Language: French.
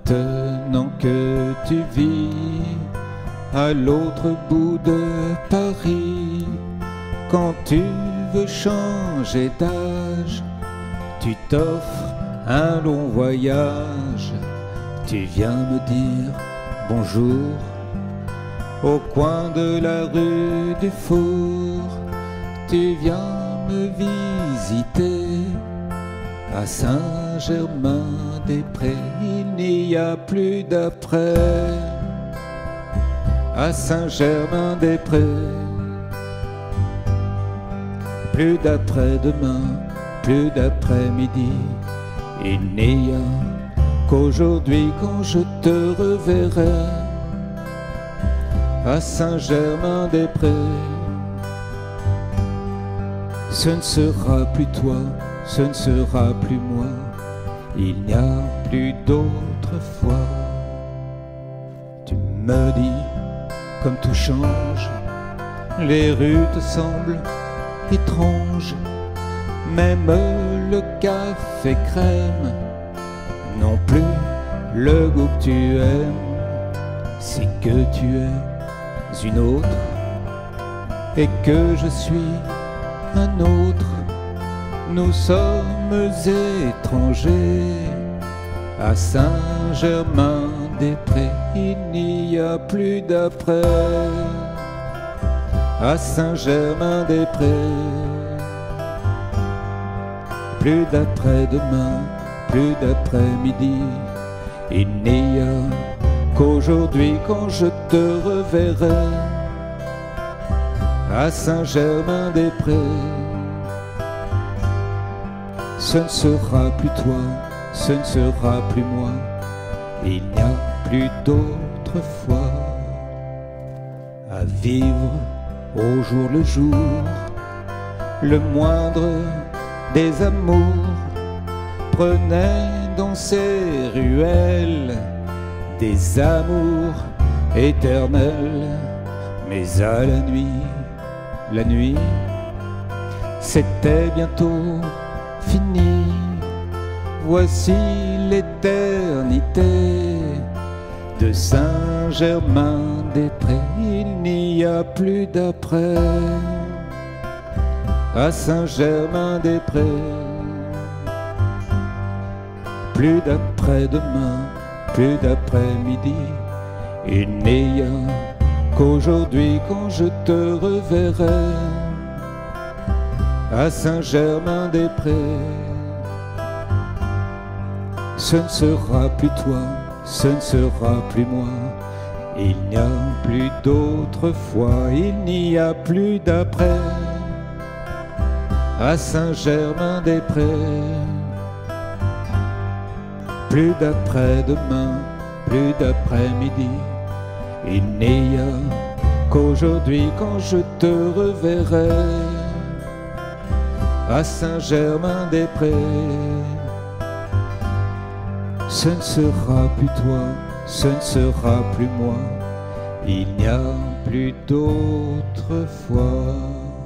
Maintenant que tu vis à l'autre bout de Paris, quand tu veux changer d'âge, tu t'offres un long voyage. Tu viens me dire bonjour au coin de la rue du Four. Tu viens me visiter à Saint-Germain-des-Prés. Il n'y a plus d'après à Saint-Germain-des-Prés. Plus d'après-demain, plus d'après-midi. Il n'y a qu'aujourd'hui quand je te reverrai à Saint-Germain-des-Prés. Ce ne sera plus toi, ce ne sera plus moi, il n'y a plus d'autre fois. Tu me dis comme tout change, les rues te semblent étranges, même le café crème non plus le goût que tu aimes. C'est que tu es une autre et que je suis un autre. Nous sommes étrangers à Saint-Germain-des-Prés. Il n'y a plus d'après à Saint-Germain-des-Prés. Plus d'après-demain, plus d'après-midi. Il n'y a qu'aujourd'hui quand je te reverrai à Saint-Germain-des-Prés. Ce ne sera plus toi, ce ne sera plus moi, il n'y a plus d'autre fois. À vivre au jour le jour, le moindre des amours prenait dans ces ruelles des amours éternels. Mais à la nuit, c'était bientôt fini. Voici l'éternité de Saint-Germain-des-Prés. Il n'y a plus d'après à Saint-Germain-des-Prés. Plus d'après-demain, plus d'après-midi. Il n'y a qu'aujourd'hui quand je te reverrai à Saint-Germain-des-Prés. Ce ne sera plus toi, ce ne sera plus moi, il n'y a plus d'autre fois, il n'y a plus d'après à Saint-Germain-des-Prés. Plus d'après-demain, plus d'après-midi. Il n'y a qu'aujourd'hui quand je te reverrai à Saint-Germain-des-Prés. Ce ne sera plus toi, ce ne sera plus moi, il n'y a plus d'autre fois.